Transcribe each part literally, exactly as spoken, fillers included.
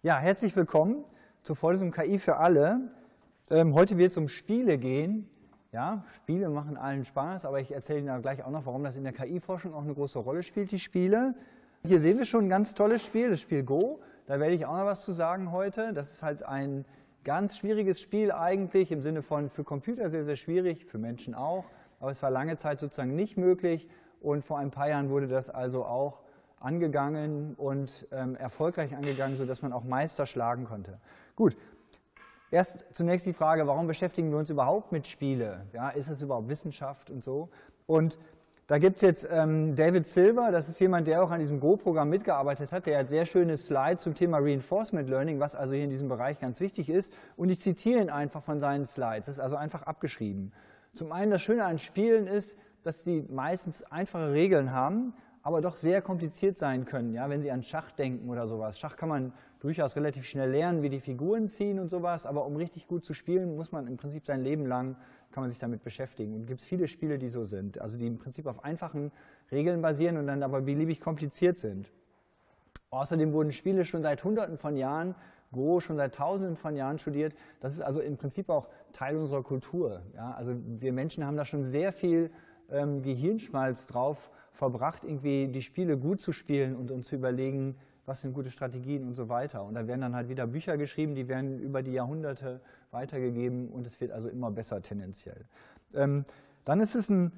Ja, herzlich willkommen zur Vorlesung K I für alle. Ähm, heute wird es um Spiele gehen. Ja, Spiele machen allen Spaß, aber ich erzähle Ihnen gleich auch noch, warum das in der K I-Forschung auch eine große Rolle spielt, die Spiele. Hier sehen wir schon ein ganz tolles Spiel, das Spiel Go. Da werde ich auch noch was zu sagen heute. Das ist halt ein ganz schwieriges Spiel eigentlich, im Sinne von für Computer sehr, sehr schwierig, für Menschen auch. Aber es war lange Zeit sozusagen nicht möglich und vor ein paar Jahren wurde das also auch angegangen und ähm, erfolgreich angegangen, sodass man auch Meister schlagen konnte. Gut, erst zunächst die Frage, warum beschäftigen wir uns überhaupt mit Spiele? Ja, ist es überhaupt Wissenschaft und so? Und da gibt es jetzt ähm, David Silver, das ist jemand, der auch an diesem Go-Programm mitgearbeitet hat, der hat sehr schöne Slides zum Thema Reinforcement Learning, was also hier in diesem Bereich ganz wichtig ist. Und ich zitiere ihn einfach von seinen Slides, das ist also einfach abgeschrieben. Zum einen, das Schöne an Spielen ist, dass die meistens einfache Regeln haben, aber doch sehr kompliziert sein können, ja, wenn Sie an Schach denken oder sowas. Schach kann man durchaus relativ schnell lernen, wie die Figuren ziehen und sowas, aber um richtig gut zu spielen, muss man im Prinzip sein Leben lang, kann man sich damit beschäftigen. Und es gibt viele Spiele, die so sind, also die im Prinzip auf einfachen Regeln basieren und dann aber beliebig kompliziert sind. Außerdem wurden Spiele schon seit Hunderten von Jahren, Go schon seit Tausenden von Jahren studiert. Das ist also im Prinzip auch Teil unserer Kultur. Ja, also wir Menschen haben da schon sehr viel ähm, Gehirnschmalz drauf verbracht, irgendwie die Spiele gut zu spielen und uns zu überlegen, was sind gute Strategien und so weiter. Und da werden dann halt wieder Bücher geschrieben, die werden über die Jahrhunderte weitergegeben und es wird also immer besser tendenziell. Ähm, dann ist es ein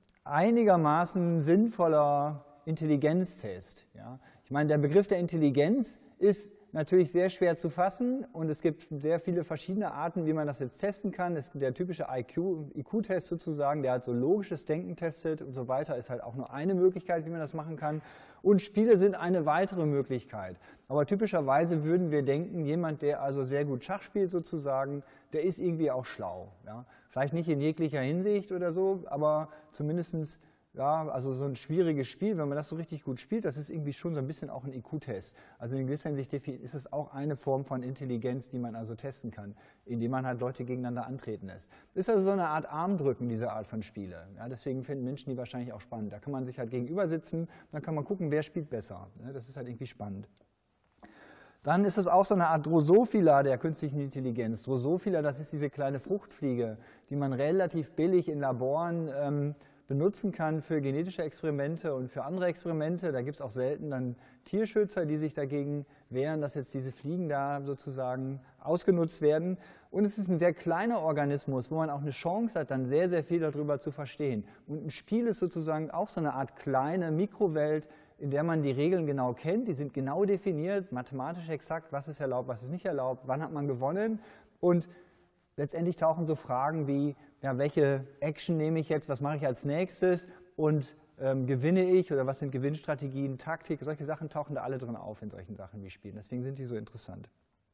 einigermaßen sinnvoller Intelligenztest. Ja. Ich meine, der Begriff der Intelligenz ist natürlich sehr schwer zu fassen und es gibt sehr viele verschiedene Arten, wie man das jetzt testen kann. Das, der typische I Q-Test sozusagen, der halt so logisches Denken testet und so weiter, ist halt auch nur eine Möglichkeit, wie man das machen kann. Und Spiele sind eine weitere Möglichkeit. Aber typischerweise würden wir denken, jemand, der also sehr gut Schach spielt sozusagen, der ist irgendwie auch schlau. Ja? Vielleicht nicht in jeglicher Hinsicht oder so, aber zumindestens ja, also so ein schwieriges Spiel, wenn man das so richtig gut spielt, das ist irgendwie schon so ein bisschen auch ein I Q-Test. Also in gewisser Hinsicht ist es auch eine Form von Intelligenz, die man also testen kann, indem man halt Leute gegeneinander antreten lässt. Ist also so eine Art Armdrücken, diese Art von Spiele. Ja, deswegen finden Menschen die wahrscheinlich auch spannend. Da kann man sich halt gegenüber sitzen, dann kann man gucken, wer spielt besser. Das ist halt irgendwie spannend. Dann ist es auch so eine Art Drosophila der künstlichen Intelligenz. Drosophila, das ist diese kleine Fruchtfliege, die man relativ billig in Laboren ähm, benutzen kann für genetische Experimente und für andere Experimente. Da gibt es auch selten dann Tierschützer, die sich dagegen wehren, dass jetzt diese Fliegen da sozusagen ausgenutzt werden. Und es ist ein sehr kleiner Organismus, wo man auch eine Chance hat, dann sehr, sehr viel darüber zu verstehen. Und ein Spiel ist sozusagen auch so eine Art kleine Mikrowelt, in der man die Regeln genau kennt. Die sind genau definiert, mathematisch exakt, was ist erlaubt, was ist nicht erlaubt, wann hat man gewonnen. Und letztendlich tauchen so Fragen wie, ja, welche Action nehme ich jetzt, was mache ich als nächstes und ähm, gewinne ich oder was sind Gewinnstrategien, Taktik, solche Sachen tauchen da alle drin auf in solchen Sachen wie Spielen. Deswegen sind die so interessant.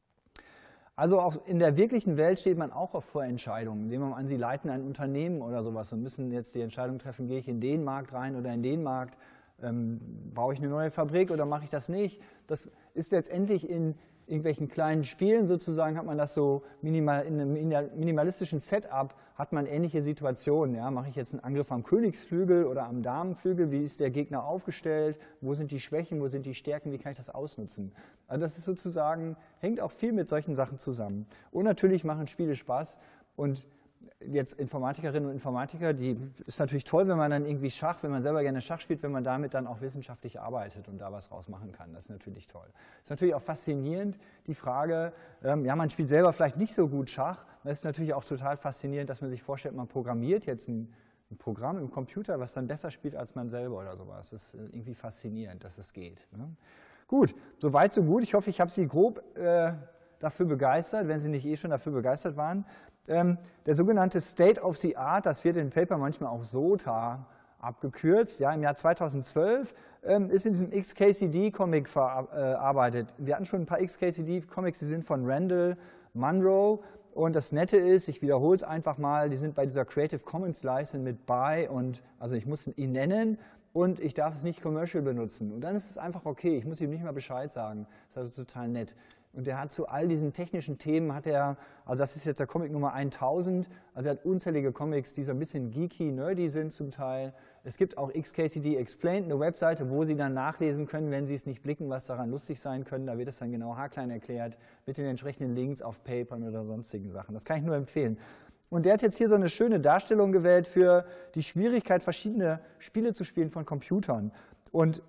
Also auch in der wirklichen Welt steht man auch oft vor Entscheidungen. Nehmen wir mal an, Sie leiten ein Unternehmen oder sowas und müssen jetzt die Entscheidung treffen, gehe ich in den Markt rein oder in den Markt, ähm, baue ich eine neue Fabrik oder mache ich das nicht. Das ist letztendlich in irgendwelchen kleinen Spielen sozusagen, hat man das so minimal, in einem minimalistischen Setup, hat man ähnliche Situationen. Ja? Mache ich jetzt einen Angriff am Königsflügel oder am Damenflügel? Wie ist der Gegner aufgestellt? Wo sind die Schwächen? Wo sind die Stärken? Wie kann ich das ausnutzen? Also das ist sozusagen, hängt auch viel mit solchen Sachen zusammen. Und natürlich machen Spiele Spaß und jetzt Informatikerinnen und Informatiker, die ist natürlich toll, wenn man dann irgendwie Schach, wenn man selber gerne Schach spielt, wenn man damit dann auch wissenschaftlich arbeitet und da was rausmachen kann. Das ist natürlich toll. Ist natürlich auch faszinierend, die Frage, ähm, ja, man spielt selber vielleicht nicht so gut Schach. Das ist natürlich auch total faszinierend, dass man sich vorstellt, man programmiert jetzt ein, ein Programm im Computer, was dann besser spielt als man selber oder sowas. Das ist irgendwie faszinierend, dass es geht. Ne? Gut, soweit so gut. Ich hoffe, ich habe Sie grob äh, dafür begeistert, wenn Sie nicht eh schon dafür begeistert waren. Ähm, der sogenannte State of the Art, das wird in Paper manchmal auch S O T A abgekürzt, ja, im Jahr zweitausendzwölf ähm, ist in diesem X K C D-Comic verarbeitet. Wir hatten schon ein paar X K C D-Comics, die sind von Randall Munroe. Und das Nette ist, ich wiederhole es einfach mal, die sind bei dieser Creative Commons License mit bei und, also ich muss ihn nennen, und ich darf es nicht commercial benutzen. Und dann ist es einfach okay, ich muss ihm nicht mal Bescheid sagen. Das ist also total nett. Und er hat zu all diesen technischen Themen, hat er, also das ist jetzt der Comic Nummer tausend, also er hat unzählige Comics, die so ein bisschen geeky, nerdy sind zum Teil. Es gibt auch X K C D Explained, eine Webseite, wo Sie dann nachlesen können, wenn Sie es nicht blicken, was daran lustig sein können. Da wird es dann genau haarklein erklärt, mit den entsprechenden Links auf Papern oder sonstigen Sachen. Das kann ich nur empfehlen. Und der hat jetzt hier so eine schöne Darstellung gewählt für die Schwierigkeit, verschiedene Spiele zu spielen von Computern. Und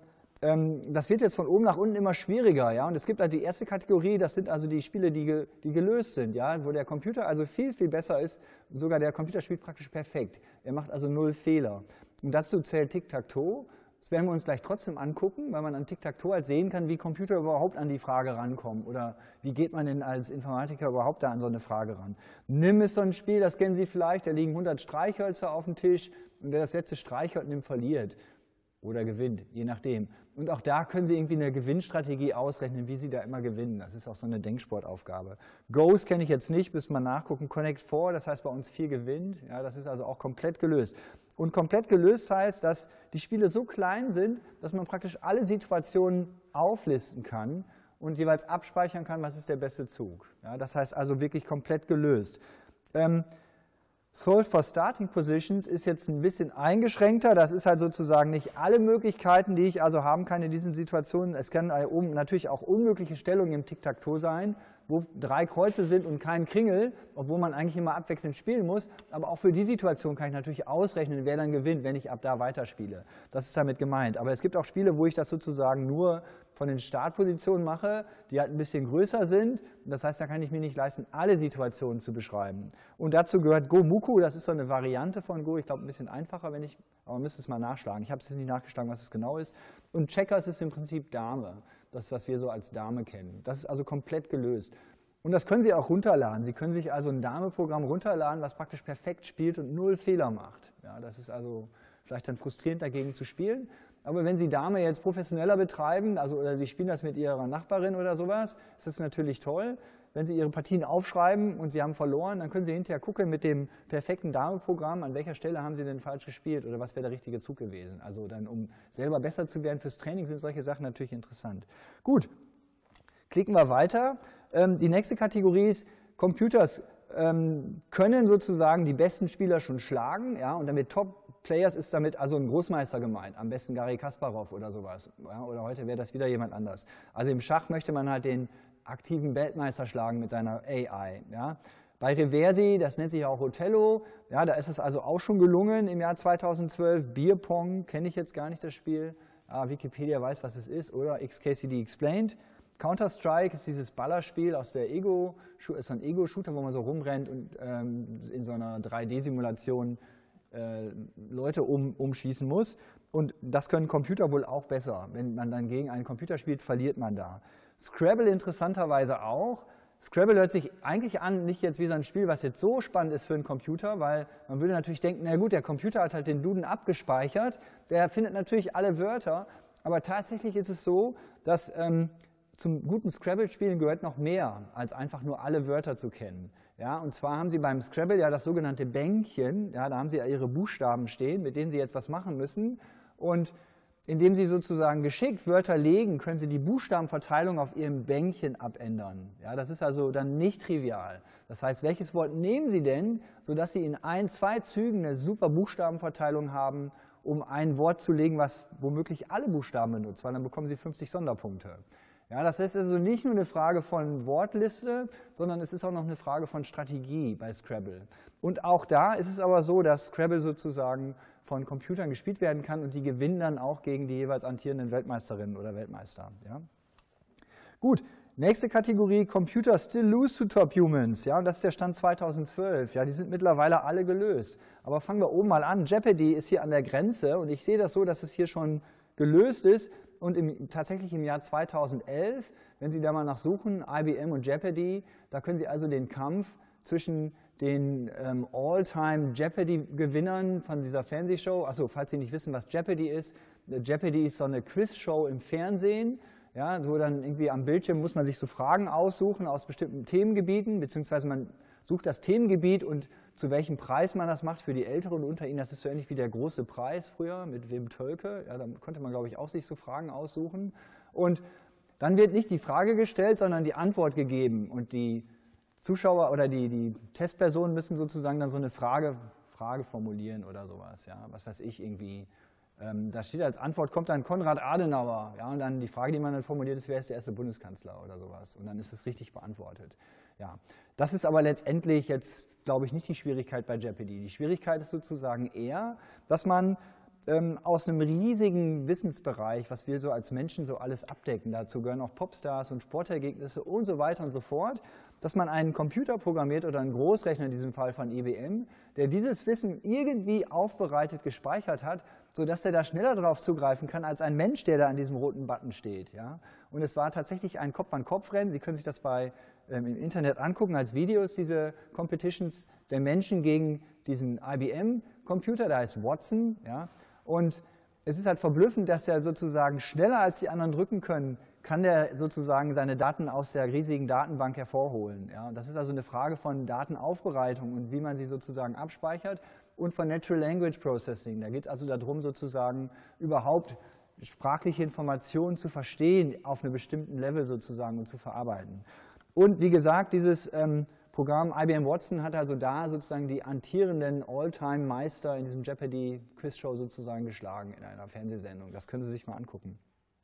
das wird jetzt von oben nach unten immer schwieriger, ja. Und es gibt halt die erste Kategorie, das sind also die Spiele, die, ge, die gelöst sind, ja, wo der Computer also viel, viel besser ist. Sogar der Computer spielt praktisch perfekt. Er macht also null Fehler. Und dazu zählt Tic-Tac-Toe. Das werden wir uns gleich trotzdem angucken, weil man an Tic-Tac-Toe halt sehen kann, wie Computer überhaupt an die Frage rankommen. Oder wie geht man denn als Informatiker überhaupt da an so eine Frage ran. Nimm ist so ein Spiel, das kennen Sie vielleicht, da liegen hundert Streichhölzer auf dem Tisch und wer das letzte Streichholz nimmt, verliert. Oder gewinnt, je nachdem. Und auch da können Sie irgendwie eine Gewinnstrategie ausrechnen, wie Sie da immer gewinnen. Das ist auch so eine Denksportaufgabe. Ghost kenne ich jetzt nicht, müssen wir nachgucken. Connect vier, das heißt bei uns vier gewinnt. Ja, das ist also auch komplett gelöst. Und komplett gelöst heißt, dass die Spiele so klein sind, dass man praktisch alle Situationen auflisten kann und jeweils abspeichern kann, was ist der beste Zug. Ja, das heißt also wirklich komplett gelöst. Ähm, Solve for Starting Positions ist jetzt ein bisschen eingeschränkter. Das ist halt sozusagen nicht alle Möglichkeiten, die ich also haben kann in diesen Situationen. Es können natürlich auch unmögliche Stellungen im Tic-Tac-Toe sein, wo drei Kreuze sind und kein Kringel, obwohl man eigentlich immer abwechselnd spielen muss. Aber auch für die Situation kann ich natürlich ausrechnen, wer dann gewinnt, wenn ich ab da weiterspiele. Das ist damit gemeint. Aber es gibt auch Spiele, wo ich das sozusagen nur von den Startpositionen mache, die halt ein bisschen größer sind. Das heißt, da kann ich mir nicht leisten, alle Situationen zu beschreiben. Und dazu gehört Gomuku, das ist so eine Variante von Go. Ich glaube, ein bisschen einfacher, wenn ich, aber man müsste es mal nachschlagen. Ich habe es jetzt nicht nachgeschlagen, was es genau ist. Und Checkers ist im Prinzip Dame. Das, was wir so als Dame kennen. Das ist also komplett gelöst. Und das können Sie auch runterladen. Sie können sich also ein Dame-Programm runterladen, was praktisch perfekt spielt und null Fehler macht. Ja, das ist also vielleicht dann frustrierend, dagegen zu spielen. Aber wenn Sie Dame jetzt professioneller betreiben, also oder Sie spielen das mit Ihrer Nachbarin oder sowas, ist das natürlich toll. Wenn Sie Ihre Partien aufschreiben und Sie haben verloren, dann können Sie hinterher gucken mit dem perfekten Dame-Programm, an welcher Stelle haben Sie denn falsch gespielt oder was wäre der richtige Zug gewesen. Also dann, um selber besser zu werden fürs Training, sind solche Sachen natürlich interessant. Gut, klicken wir weiter. Ähm, die nächste Kategorie ist, Computers ähm, können sozusagen die besten Spieler schon schlagen, ja, und damit Top-Players ist damit also ein Großmeister gemeint, am besten Garry Kasparov oder sowas. Ja, oder heute wäre das wieder jemand anders. Also im Schach möchte man halt den aktiven Weltmeister schlagen mit seiner A I. Ja. Bei Reversi, das nennt sich auch Othello, ja, da ist es also auch schon gelungen im Jahr zweitausendzwölf. Bierpong kenne ich jetzt gar nicht das Spiel, ah, Wikipedia weiß, was es ist, oder X K C D Explained. Counter-Strike ist dieses Ballerspiel aus der Ego, ist so ein Ego-Shooter, wo man so rumrennt und ähm, in so einer drei D-Simulation äh, Leute um, umschießen muss. Und das können Computer wohl auch besser. Wenn man dann gegen einen Computer spielt, verliert man da. Scrabble interessanterweise auch. Scrabble hört sich eigentlich an, nicht jetzt wie so ein Spiel, was jetzt so spannend ist für einen Computer, weil man würde natürlich denken, na gut, der Computer hat halt den Duden abgespeichert, der findet natürlich alle Wörter, aber tatsächlich ist es so, dass ähm, zum guten Scrabble-Spielen gehört noch mehr, als einfach nur alle Wörter zu kennen. Ja, und zwar haben Sie beim Scrabble ja das sogenannte Bänkchen, ja, da haben Sie ja Ihre Buchstaben stehen, mit denen Sie jetzt was machen müssen, und indem Sie sozusagen geschickt Wörter legen, können Sie die Buchstabenverteilung auf Ihrem Bänkchen abändern. Ja, das ist also dann nicht trivial. Das heißt, welches Wort nehmen Sie denn, sodass Sie in ein, zwei Zügen eine super Buchstabenverteilung haben, um ein Wort zu legen, was womöglich alle Buchstaben benutzt, weil dann bekommen Sie fünfzig Sonderpunkte. Ja, das ist also nicht nur eine Frage von Wortliste, sondern es ist auch noch eine Frage von Strategie bei Scrabble. Und auch da ist es aber so, dass Scrabble sozusagen von Computern gespielt werden kann und die gewinnen dann auch gegen die jeweils amtierenden Weltmeisterinnen oder Weltmeister. Ja. Gut, nächste Kategorie, Computer still lose to top humans. Ja, und das ist der Stand zweitausendzwölf. Ja, die sind mittlerweile alle gelöst. Aber fangen wir oben mal an. Jeopardy ist hier an der Grenze und ich sehe das so, dass es hier schon gelöst ist. Und im, tatsächlich im Jahr zweitausendelf, wenn Sie da mal nachsuchen, I B M und Jeopardy, da können Sie also den Kampf zwischen den ähm, All-Time-Jeopardy-Gewinnern von dieser Fernsehshow, achso, falls Sie nicht wissen, was Jeopardy ist, Jeopardy ist so eine Quizshow im Fernsehen, ja, wo dann irgendwie am Bildschirm muss man sich so Fragen aussuchen aus bestimmten Themengebieten, beziehungsweise man sucht das Themengebiet und zu welchem Preis man das macht für die Älteren unter Ihnen. Das ist so ähnlich wie der große Preis früher mit Wim Tölke. Ja, da konnte man, glaube ich, auch sich so Fragen aussuchen. Und dann wird nicht die Frage gestellt, sondern die Antwort gegeben. Und die Zuschauer oder die, die Testpersonen müssen sozusagen dann so eine Frage, Frage formulieren oder sowas. Ja, was weiß ich irgendwie. Ähm, da steht als Antwort, kommt dann Konrad Adenauer. Ja, und dann die Frage, die man dann formuliert ist, wer ist der erste Bundeskanzler oder sowas. Und dann ist es richtig beantwortet. Ja, das ist aber letztendlich jetzt, glaube ich, nicht die Schwierigkeit bei Jeopardy. Die Schwierigkeit ist sozusagen eher, dass man ähm, aus einem riesigen Wissensbereich, was wir so als Menschen so alles abdecken, dazu gehören auch Popstars und Sportergebnisse und so weiter und so fort, dass man einen Computer programmiert oder einen Großrechner in diesem Fall von I B M, der dieses Wissen irgendwie aufbereitet, gespeichert hat, sodass er da schneller darauf zugreifen kann als ein Mensch, der da an diesem roten Button steht. Ja? Und es war tatsächlich ein Kopf-an-Kopf-Rennen. Sie können sich das bei, ähm, im Internet angucken als Videos, diese Competitions der Menschen gegen diesen I B M-Computer, der heißt Watson. Ja? Und es ist halt verblüffend, dass er sozusagen schneller als die anderen drücken können, kann der sozusagen seine Daten aus der riesigen Datenbank hervorholen. Ja? Das ist also eine Frage von Datenaufbereitung und wie man sie sozusagen abspeichert und von Natural Language Processing. Da geht es also darum, sozusagen überhaupt sprachliche Informationen zu verstehen auf einem bestimmten Level sozusagen und zu verarbeiten. Und wie gesagt, dieses ähm, Programm I B M Watson hat also da sozusagen die amtierenden All-Time-Meister in diesem Jeopardy-Quiz-Show sozusagen geschlagen in einer Fernsehsendung. Das können Sie sich mal angucken.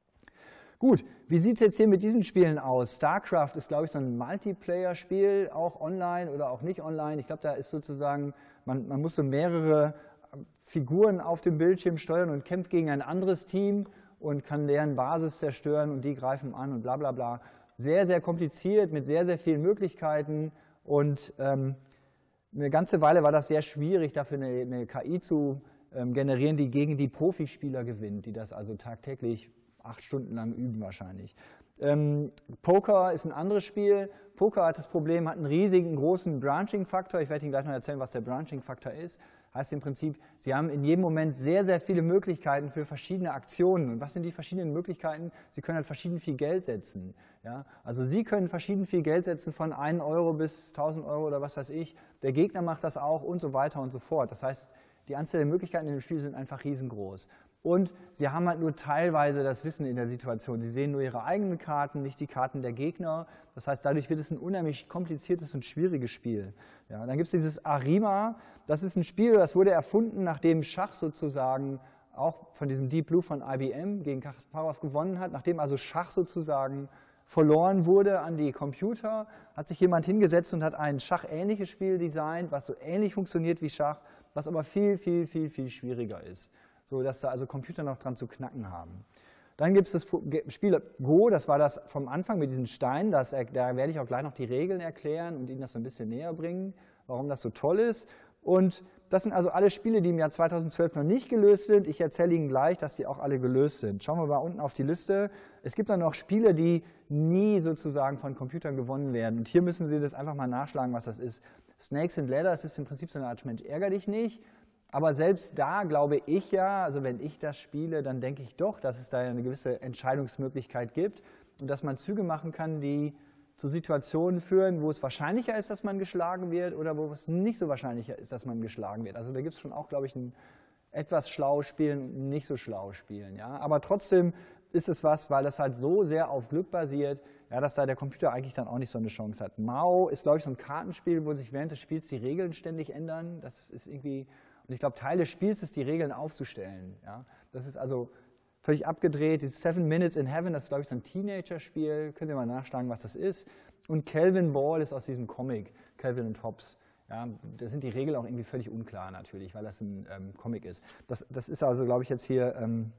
Gut, wie sieht es jetzt hier mit diesen Spielen aus? StarCraft ist, glaube ich, so ein Multiplayer-Spiel, auch online oder auch nicht online. Ich glaube, da ist sozusagen, man, man muss so mehrere Figuren auf dem Bildschirm steuern und kämpft gegen ein anderes Team und kann deren Basis zerstören und die greifen an und bla bla bla. Sehr, sehr kompliziert, mit sehr, sehr vielen Möglichkeiten und ähm, eine ganze Weile war das sehr schwierig, dafür eine, eine K I zu ähm, generieren, die gegen die Profispieler gewinnt, die das also tagtäglich acht Stunden lang üben wahrscheinlich. Ähm, Poker ist ein anderes Spiel. Poker hat das Problem, hat einen riesigen, großen Branching-Faktor. Ich werde Ihnen gleich noch erzählen, was der Branching-Faktor ist. Heißt im Prinzip, Sie haben in jedem Moment sehr, sehr viele Möglichkeiten für verschiedene Aktionen. Und was sind die verschiedenen Möglichkeiten? Sie können halt verschieden viel Geld setzen. Ja? Also Sie können verschieden viel Geld setzen, von einem Euro bis tausend Euro oder was weiß ich. Der Gegner macht das auch und so weiter und so fort. Das heißt, die Anzahl der Möglichkeiten in dem Spiel sind einfach riesengroß. Und Sie haben halt nur teilweise das Wissen in der Situation. Sie sehen nur Ihre eigenen Karten, nicht die Karten der Gegner. Das heißt, dadurch wird es ein unheimlich kompliziertes und schwieriges Spiel. Ja, dann gibt es dieses Arima. Das ist ein Spiel, das wurde erfunden, nachdem Schach sozusagen auch von diesem Deep Blue von I B M gegen Kasparov gewonnen hat. Nachdem also Schach sozusagen verloren wurde an die Computer, hat sich jemand hingesetzt und hat ein schachähnliches Spiel designt, was so ähnlich funktioniert wie Schach, was aber viel, viel, viel, viel schwieriger ist. So dass da also Computer noch dran zu knacken haben. Dann gibt es das Spiel Go, das war das vom Anfang mit diesen Steinen, das, da werde ich auch gleich noch die Regeln erklären und Ihnen das so ein bisschen näher bringen, warum das so toll ist. Und das sind also alle Spiele, die im Jahr zweitausendzwölf noch nicht gelöst sind. Ich erzähle Ihnen gleich, dass die auch alle gelöst sind. Schauen wir mal unten auf die Liste. Es gibt dann noch Spiele, die nie sozusagen von Computern gewonnen werden. Und hier müssen Sie das einfach mal nachschlagen, was das ist. Snakes and Ladders ist im Prinzip so eine Art Mensch, ärger dich nicht. Aber selbst da glaube ich ja, also wenn ich das spiele, dann denke ich doch, dass es da eine gewisse Entscheidungsmöglichkeit gibt und dass man Züge machen kann, die zu Situationen führen, wo es wahrscheinlicher ist, dass man geschlagen wird oder wo es nicht so wahrscheinlicher ist, dass man geschlagen wird. Also da gibt es schon auch, glaube ich, ein etwas schlau spielen und nicht so schlau spielen. Ja? Aber trotzdem ist es was, weil das halt so sehr auf Glück basiert, ja, dass da der Computer eigentlich dann auch nicht so eine Chance hat. Mao ist, glaube ich, so ein Kartenspiel, wo sich während des Spiels die Regeln ständig ändern. Das ist irgendwie... Und ich glaube, Teil des Spiels ist, die Regeln aufzustellen. Ja? Das ist also völlig abgedreht. Dieses Seven Minutes in Heaven, das ist, glaube ich, so ein Teenager-Spiel. Können Sie mal nachschlagen, was das ist. Und Calvin Ball ist aus diesem Comic, Calvin und Hobbes. Ja, da sind die Regeln auch irgendwie völlig unklar natürlich, weil das ein ähm, Comic ist. Das, das ist also, glaube ich, jetzt hier... Ähm,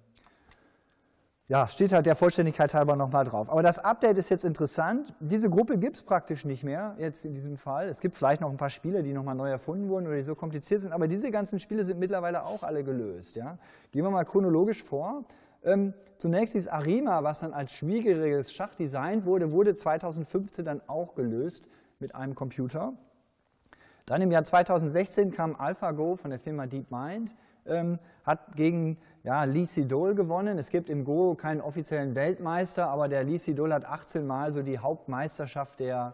Ja, steht halt der Vollständigkeit halber nochmal drauf. Aber das Update ist jetzt interessant. Diese Gruppe gibt es praktisch nicht mehr, jetzt in diesem Fall. Es gibt vielleicht noch ein paar Spiele, die nochmal neu erfunden wurden oder die so kompliziert sind, aber diese ganzen Spiele sind mittlerweile auch alle gelöst. Ja? Gehen wir mal chronologisch vor. Ähm, zunächst dieses Arima, was dann als schwieriges Schach designt wurde, wurde zweitausendfünfzehn dann auch gelöst mit einem Computer. Dann im Jahr zweitausendsechzehn kam AlphaGo von der Firma DeepMind. Ähm, hat gegen ja, Lee Sedol gewonnen. Es gibt im Go keinen offiziellen Weltmeister, aber der Lee Sedol hat achtzehn Mal so die Hauptmeisterschaft der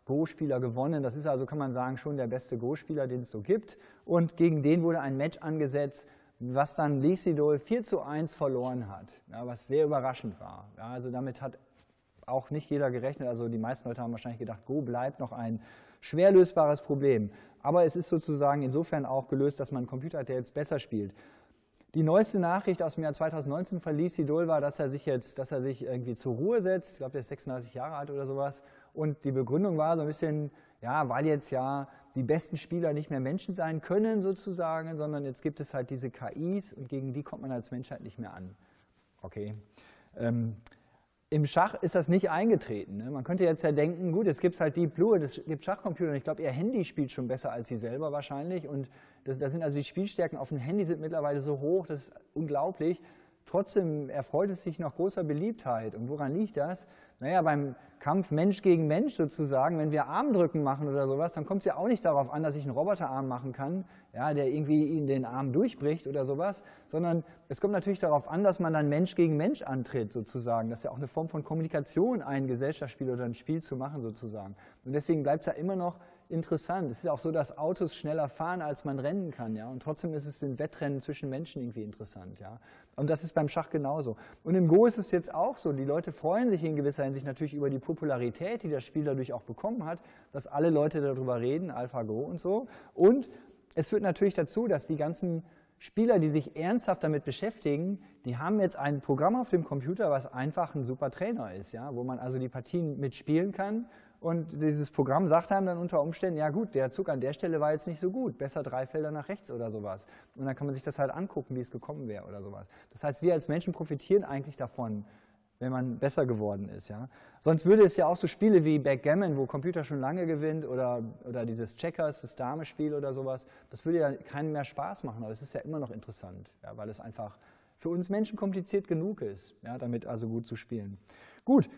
Go-Spieler gewonnen. Das ist also, kann man sagen, schon der beste Go-Spieler, den es so gibt. Und gegen den wurde ein Match angesetzt, was dann Lee Sedol vier zu eins verloren hat, ja, was sehr überraschend war. Ja, also damit hat auch nicht jeder gerechnet. Also die meisten Leute haben wahrscheinlich gedacht, Go bleibt noch ein schwer lösbares Problem. Aber es ist sozusagen insofern auch gelöst, dass man einen Computer hat, der jetzt besser spielt. Die neueste Nachricht aus dem Jahr zweitausendneunzehn von Lee Sedol war, dass er sich jetzt, dass er sich irgendwie zur Ruhe setzt. Ich glaube, der ist sechsunddreißig Jahre alt oder sowas. Und die Begründung war so ein bisschen, ja, weil jetzt ja die besten Spieler nicht mehr Menschen sein können sozusagen, sondern jetzt gibt es halt diese K Is und gegen die kommt man als Menschheit nicht mehr an. Okay. Ähm, Im Schach ist das nicht eingetreten. Ne? Man könnte jetzt ja denken, gut, es gibt halt Deep Blue, es gibt Schachcomputer und ich glaube, ihr Handy spielt schon besser als sie selber wahrscheinlich und das, das sind also die Spielstärken auf dem Handy sind mittlerweile so hoch, das ist unglaublich. Trotzdem erfreut es sich noch großer Beliebtheit. Und woran liegt das? Naja, beim Kampf Mensch gegen Mensch sozusagen, wenn wir Armdrücken machen oder sowas, dann kommt es ja auch nicht darauf an, dass ich einen Roboterarm machen kann, ja, der irgendwie in den Arm durchbricht oder sowas, sondern es kommt natürlich darauf an, dass man dann Mensch gegen Mensch antritt sozusagen. Das ist ja auch eine Form von Kommunikation, ein Gesellschaftsspiel oder ein Spiel zu machen sozusagen. Und deswegen bleibt es ja immer noch interessant. Es ist auch so, dass Autos schneller fahren, als man rennen kann, ja. Und trotzdem ist es in Wettrennen zwischen Menschen irgendwie interessant, ja. Und das ist beim Schach genauso. Und im Go ist es jetzt auch so. Die Leute freuen sich in gewisser Hinsicht natürlich über die Popularität, die das Spiel dadurch auch bekommen hat, dass alle Leute darüber reden, AlphaGo und so. Und es führt natürlich dazu, dass die ganzen Spieler, die sich ernsthaft damit beschäftigen, die haben jetzt ein Programm auf dem Computer, was einfach ein super Trainer ist, ja, wo man also die Partien mitspielen kann. Und dieses Programm sagt einem dann unter Umständen, ja gut, der Zug an der Stelle war jetzt nicht so gut, besser drei Felder nach rechts oder sowas. Und dann kann man sich das halt angucken, wie es gekommen wäre oder sowas. Das heißt, wir als Menschen profitieren eigentlich davon, wenn man besser geworden ist. Ja? Sonst würde es ja auch so Spiele wie Backgammon, wo Computer schon lange gewinnt, oder, oder dieses Checkers, das Dame-Spiel oder sowas, das würde ja keinen mehr Spaß machen, aber es ist ja immer noch interessant, ja, weil es einfach für uns Menschen kompliziert genug ist, ja, damit also gut zu spielen. Gut.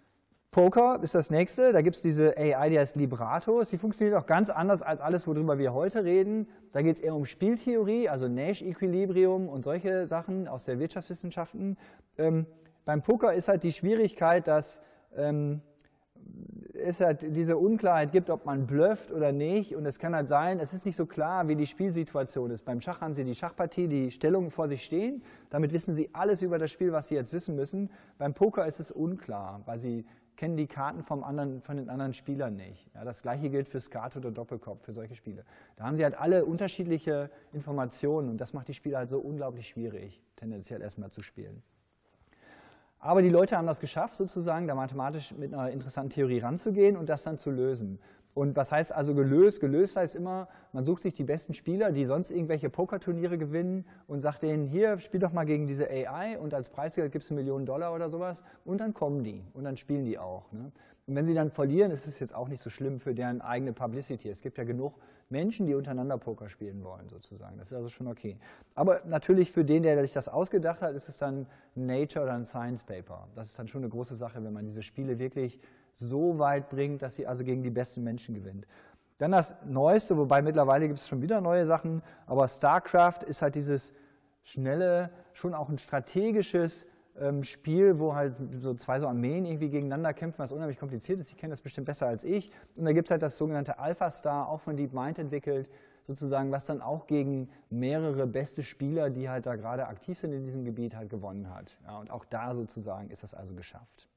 Poker ist das nächste, da gibt es diese A I, die heißt Libratos, die funktioniert auch ganz anders als alles, worüber wir heute reden. Da geht es eher um Spieltheorie, also Nash-Equilibrium und solche Sachen aus der Wirtschaftswissenschaften. Ähm, beim Poker ist halt die Schwierigkeit, dass ähm, es halt diese Unklarheit gibt, ob man blufft oder nicht, und es kann halt sein, es ist nicht so klar, wie die Spielsituation ist. Beim Schach haben Sie die Schachpartie, die Stellungen vor sich stehen, damit wissen Sie alles über das Spiel, was Sie jetzt wissen müssen. Beim Poker ist es unklar, weil Sie kennen die Karten vom anderen, von den anderen Spielern nicht. Ja, das gleiche gilt für Skat oder Doppelkopf, für solche Spiele. Da haben Sie halt alle unterschiedliche Informationen und das macht die Spiele halt so unglaublich schwierig, tendenziell erstmal zu spielen. Aber die Leute haben das geschafft, sozusagen, da mathematisch mit einer interessanten Theorie ranzugehen und das dann zu lösen. Und was heißt also gelöst? Gelöst heißt immer, man sucht sich die besten Spieler, die sonst irgendwelche Pokerturniere gewinnen und sagt denen, hier, spiel doch mal gegen diese A I und als Preisgeld gibst du Millionen Dollar oder sowas und dann kommen die und dann spielen die auch. Ne? Und wenn sie dann verlieren, ist es jetzt auch nicht so schlimm für deren eigene Publicity. Es gibt ja genug Menschen, die untereinander Poker spielen wollen, sozusagen. Das ist also schon okay. Aber natürlich für den, der sich das ausgedacht hat, ist es dann ein Nature oder ein Science Paper. Das ist dann schon eine große Sache, wenn man diese Spiele wirklich so weit bringt, dass sie also gegen die besten Menschen gewinnt. Dann das Neueste, wobei mittlerweile gibt es schon wieder neue Sachen, aber StarCraft ist halt dieses schnelle, schon auch ein strategisches ähm, Spiel, wo halt so zwei so Armeen irgendwie gegeneinander kämpfen, was unheimlich kompliziert ist. Sie kennen das bestimmt besser als ich. Und da gibt es halt das sogenannte AlphaStar, auch von DeepMind entwickelt, sozusagen, was dann auch gegen mehrere beste Spieler, die halt da gerade aktiv sind in diesem Gebiet, halt gewonnen hat. Ja, und auch da sozusagen ist das also geschafft.